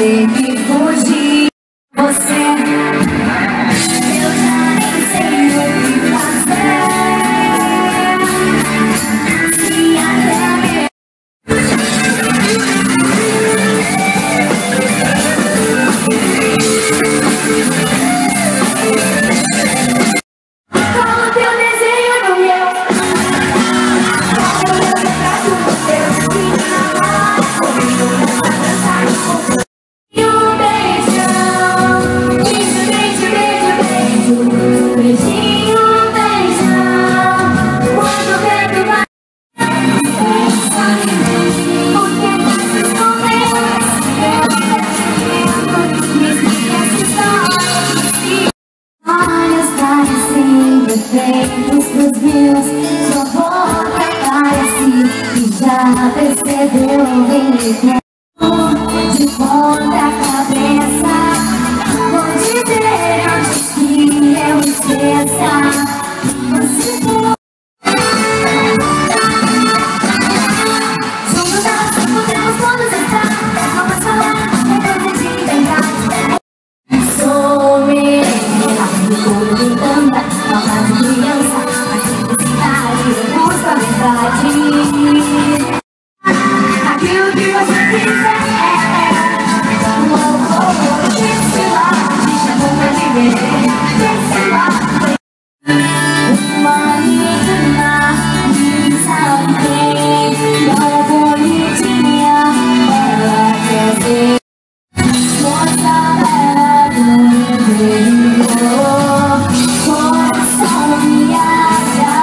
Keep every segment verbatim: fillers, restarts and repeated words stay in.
que fugir. Você, eu já nem sei o que fazer. Se até coloca teu desenho no meu, coloca o meu retrato no teu, e comigo pra dançar no corpo. E um beijão, beijo, beijo, beijo, beijo, beijinho, beijão. Quando o vento vai, pensa em mim, porque você escondeu me esquece só. Olhos parecem defeitos dos meus, sua boca parece que já percebeu. Vem me pego de ponta cabeça, vou dizer antes que eu esqueça. Você for juntos nós podemos todos estar, vamos falar, é coisa de verdade. Sou menina, me encanta, falta de criança, a simplicidade, busca a verdade. Aquilo que você quiser, oh, oh, oh, deixa lá, te chamou pra viver, deixa lá. Uma menina, me sabe bem, ela é bonitinha, ela quer ser moça bela do interior, coração viaja.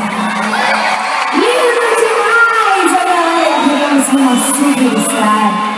Superstar.